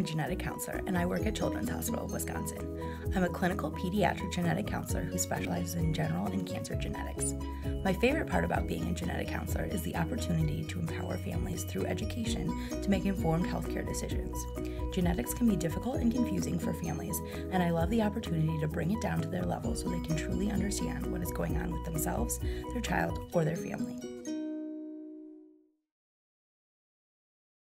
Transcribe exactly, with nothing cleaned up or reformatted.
genetic counselor, and I work at Children's Hospital of Wisconsin. I'm a clinical pediatric genetic counselor who specializes in general and cancer genetics. My favorite part about being a genetic counselor is the opportunity to empower families through education to make informed healthcare decisions. Genetics can be difficult and confusing for families, and I love the opportunity to bring it down to their level so they can truly understand what is going on with themselves, their child, or their family.